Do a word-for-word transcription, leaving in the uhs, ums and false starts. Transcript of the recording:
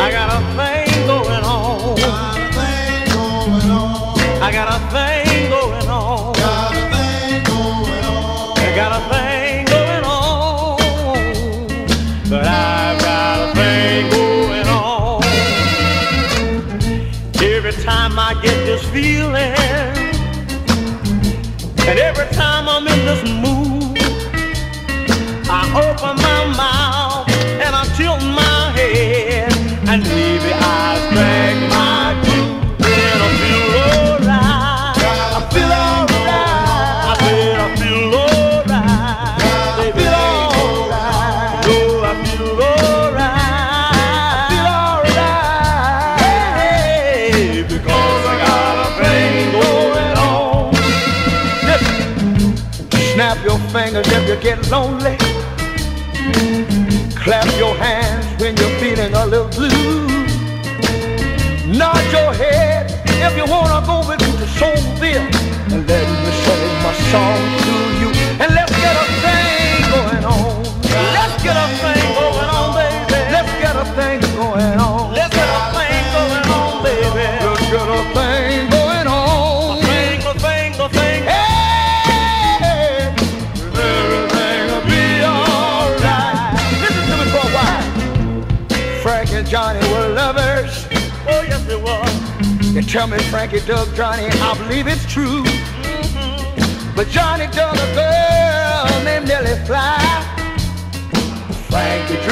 I got a thing going on. Got a thing going on. I got a thing going on. Got a thing going on. I got a thing going on. But I've got a thing going on. Every time I get this feeling, and every time I'm in this mood, I open my mouth and I tilt my head, and maybe I drag my cue, and I feel alright. I feel alright. I said I feel alright. I feel alright. Oh, I feel alright. I feel alright. Hey, because I got a thing going on. Listen, snap your fingers if you get lonely. Clap your hands when you're feeling a little blue. Nod your head if you wanna go with me to Soulville, and let me sing my song to you. And let's get a thing going on. Let's get a thing going on, baby. Let's get a thing going on. Let's get a thing going on, baby. Let's get a thing going on. A thing, a thing, a thing. Hey, everything'll be alright. Listen to me for a while. Frank and Johnny were lovers. Oh, yes, it was. They tell me Frankie dug Johnny, I believe it's true. Mm-hmm. But Johnny dug a girl named Nellie Fly. Frankie